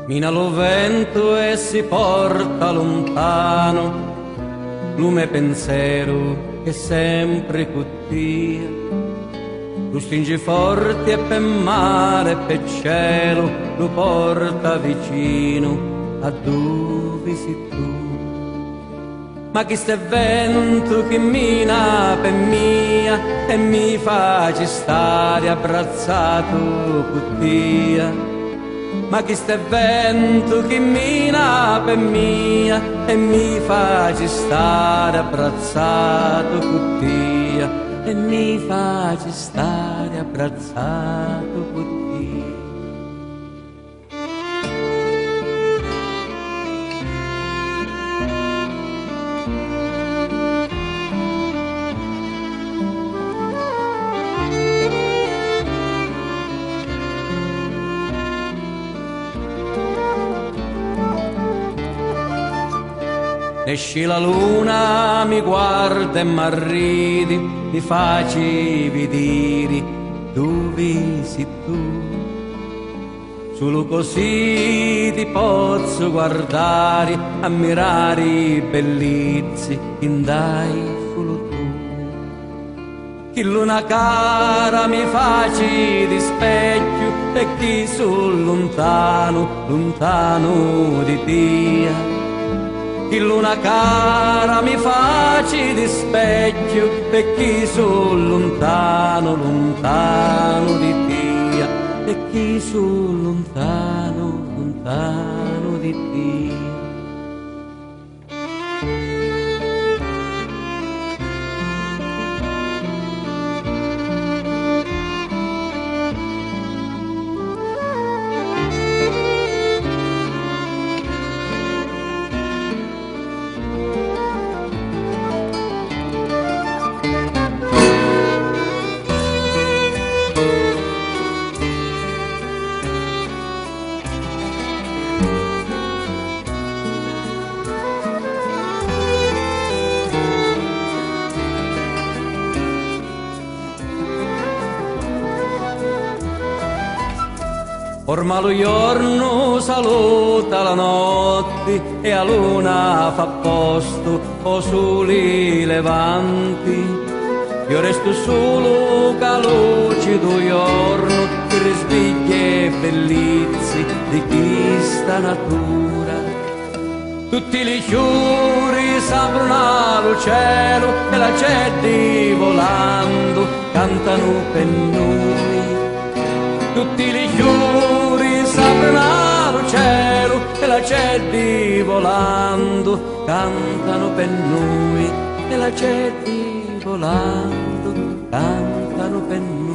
Mina lo vento e si porta lontano lume pensiero che sempre cuttia. Lo stringi forte e per mare e per cielo lo porta vicino a dove sei tu. Ma chi sta vento che mina per mia e mi face stare abbracciato con te. Ma chi sta vento che mina per mia e mi face stare abbracciato con te. E mi face stare abbracciato con te. Esci la luna, mi guarda e m'arridi, mi faci vedere dove sei tu. Solo così ti posso guardare, ammirare i bellezze che dai solo tu. Chi luna cara mi faci di specchio e chi sul lontano, lontano di te. Chi luna cara mi faci di specchio e chi sul lontano, lontano di te. E chi sul lontano, lontano di te. Orma lo giorno saluta la notte e a luna fa posto o soli levanti. Io resto solo che lucido giorno che risveglia e bellezze di questa natura. Tutti i fiori s'aprono al cielo e la gente volando cantano per noi. Tutti i fiori s'aprono al cielo e la gente volando cantano per noi. E la gente volando cantano per noi.